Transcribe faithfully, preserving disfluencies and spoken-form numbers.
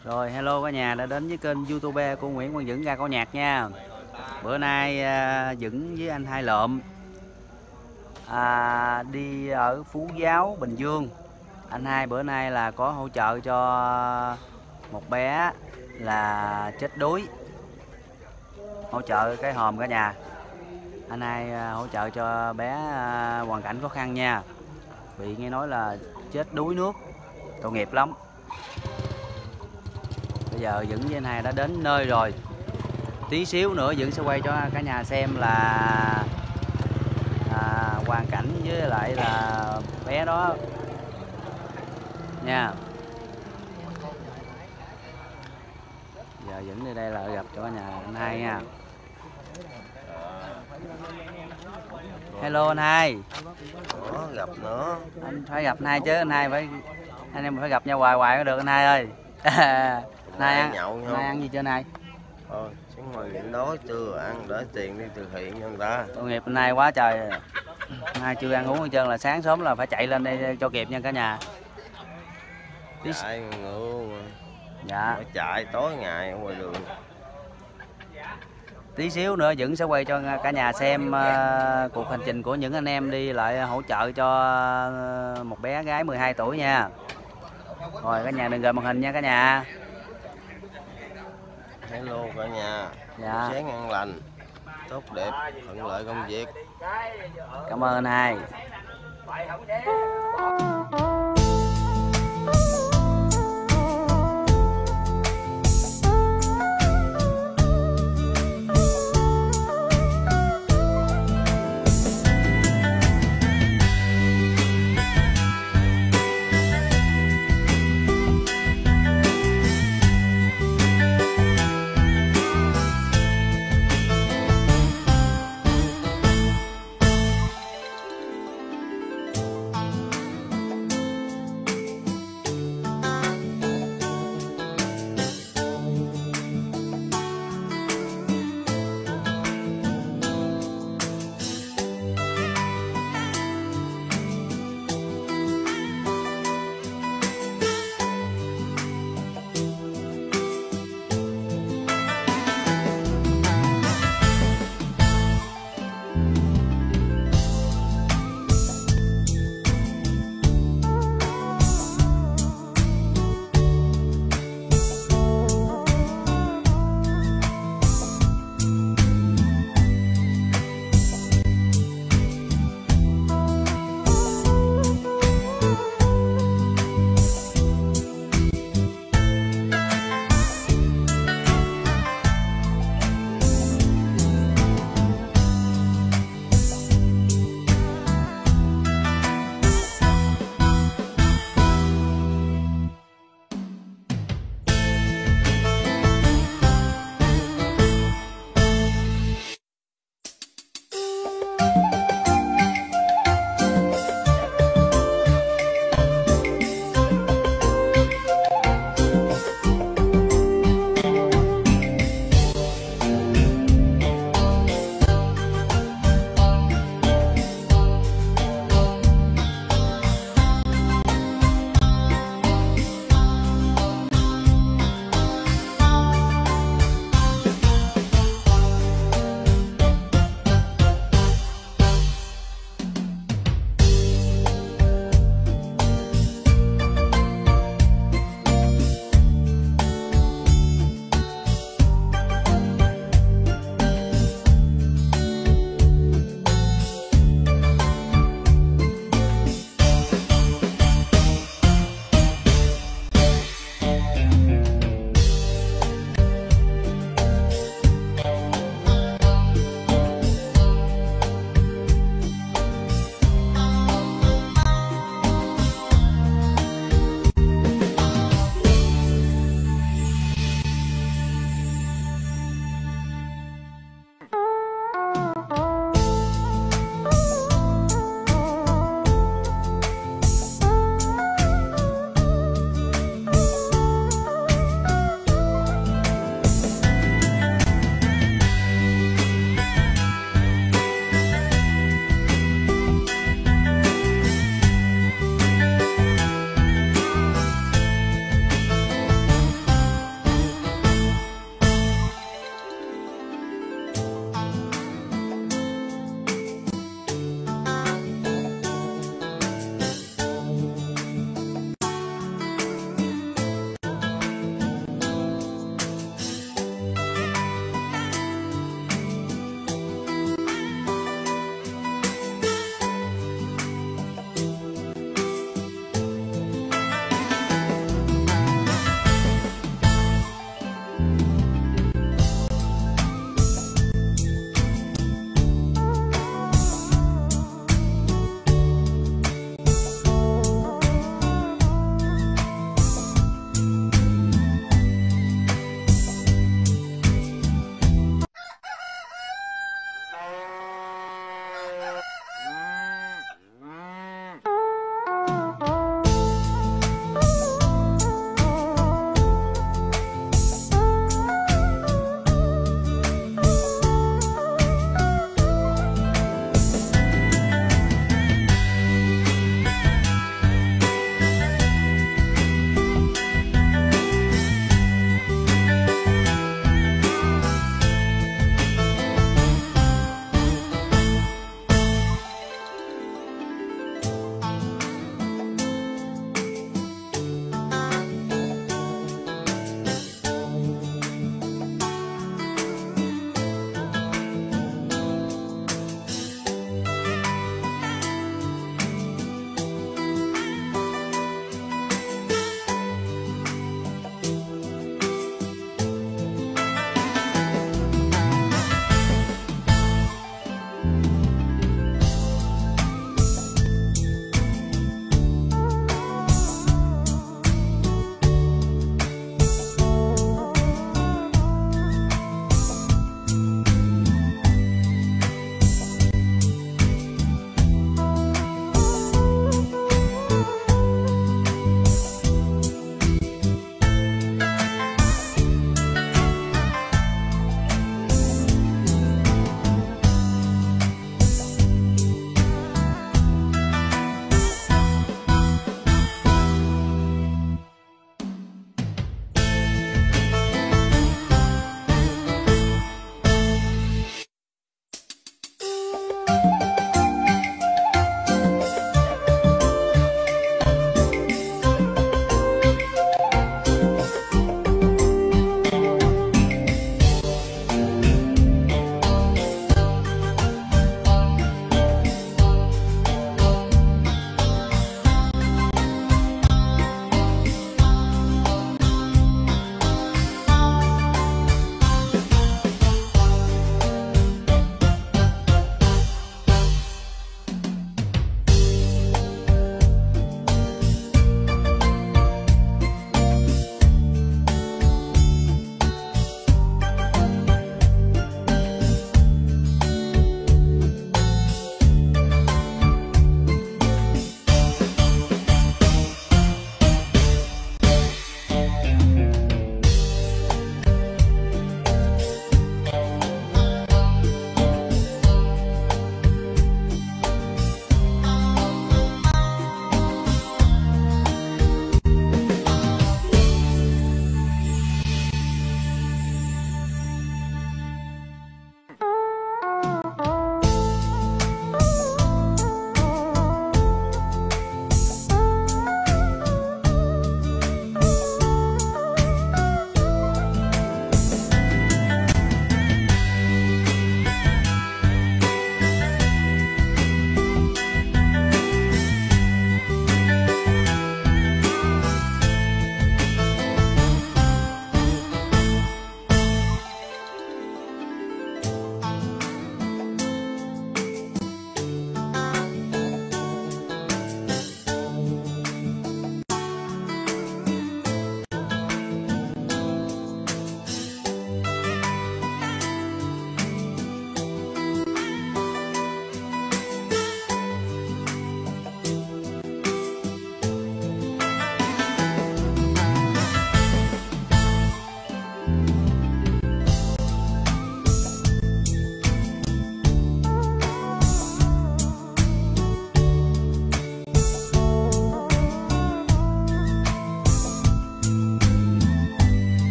Rồi hello cả nhà đã đến với kênh YouTube của Nguyễn Quang Dững ra câu nhạc nha. Bữa nay à, Dững với anh Hai Lượm à, đi ở Phú Giáo, Bình Dương. Anh Hai bữa nay là có hỗ trợ cho một bé là chết đuối, hỗ trợ cái hòm cả nhà. Anh Hai à, hỗ trợ cho bé à, hoàn cảnh khó khăn nha, bị nghe nói là chết đuối nước, tội nghiệp lắm. Bây giờ Dững với anh Hai đã đến nơi rồi. Tí xíu nữa Dững sẽ quay cho cả nhà xem là à, hoàn cảnh với lại là bé đó nha. Giờ Dững đi đây là gặp cho cả nhà anh Hai nha. Hello anh Hai. Ủa, gặp nữa. Anh phải gặp anh Hai chứ, anh Hai phải anh em phải gặp nhau hoài hoài mới được anh Hai ơi. Nay ăn nhậu nhau. Nay ăn gì chưa anh Hai? Thôi, chứ mà nhịn đói chưa ăn để tiền đi từ thiện cho người ta. Tội nghiệp anh Hai quá trời. Anh Hai chưa ăn uống hết trơn, là sáng sớm là phải chạy lên đây cho kịp nha cả nhà. Chạy ngựa mà. Dạ. Phải chạy tối ngày ở ngoài đường. Tí xíu nữa Dững sẽ quay cho cả nhà xem uh, cuộc hành trình của những anh em đi lại hỗ trợ cho uh, một bé gái mười hai tuổi nha. Rồi cả nhà đừng rời màn hình nha cả nhà. Hello cả nhà. Dạ. Sáng ăn lành, tốt đẹp, thuận lợi công việc. Cảm ơn anh Hai.